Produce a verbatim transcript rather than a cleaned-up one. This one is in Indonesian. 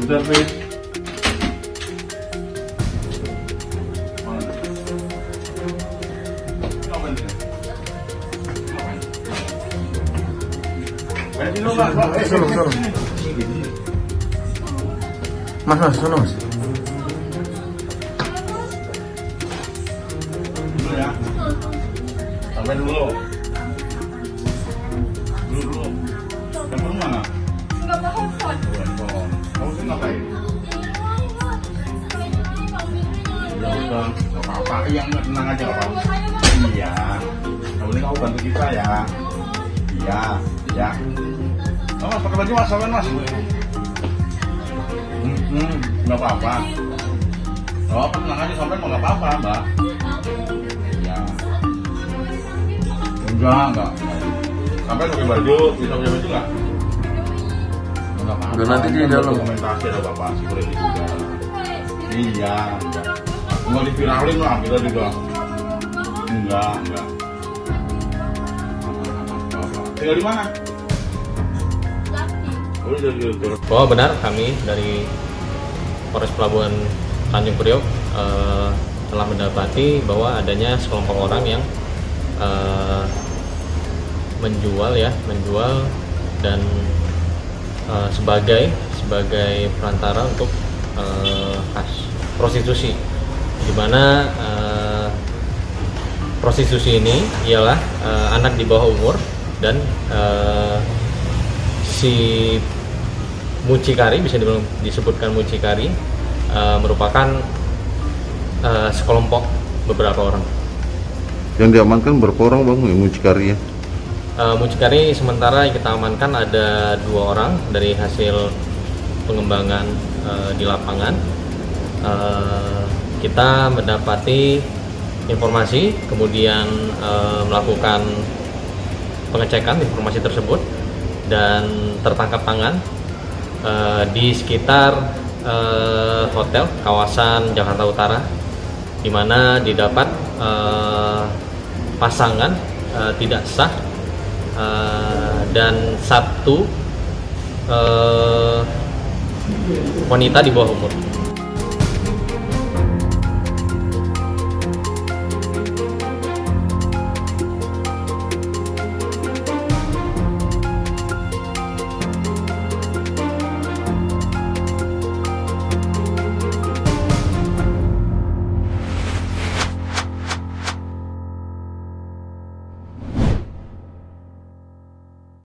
Bentar, Fit. Sono, sono. Mas, mas, sono, mas. Dulu ya. Sampai dulu. Dulu dulu. Handphone mana? Enggak mau handphone. Handphone. Kamu sih ngapain? Ya udah, nggak apa-apa. Yang tenang aja nggak apa-apa. Iya. Kamu ini kamu bantu kita ya. Iya, ya. Oh, mas, pakai baju mas, sampean mas. Hmm, hmm, nggak apa-apa. Oh, tenang aja sampean mau nggak apa-apa, mbak. Ya. Enggak, enggak. Sampai pakai baju, bisa pakai baju nggak? Nggak apa-apa. Udah nanti di dalam. Komentasi ada bapak sih boleh juga. Iya, enggak. Mau diviralin lah kita juga. Enggak, enggak. Tinggal di mana? Oh benar, kami dari Polres Pelabuhan Tanjung Priok eh, telah mendapati bahwa adanya sekelompok orang yang eh, menjual ya, menjual dan eh, sebagai sebagai perantara untuk eh, prostitusi, di mana eh, prostitusi ini ialah eh, anak di bawah umur dan eh, si mucikari, bisa disebutkan mucikari, uh, merupakan uh, sekelompok beberapa orang. Yang diamankan berapa orang bang, yang mucikari ya? Uh, mucikari sementara yang kita amankan ada dua orang dari hasil pengembangan uh, di lapangan. Uh, kita mendapati informasi, kemudian uh, melakukan pengecekan informasi tersebut dan tertangkap tangan uh, di sekitar uh, hotel kawasan Jakarta Utara, di mana didapat uh, pasangan uh, tidak sah uh, dan satu uh, wanita di bawah umur.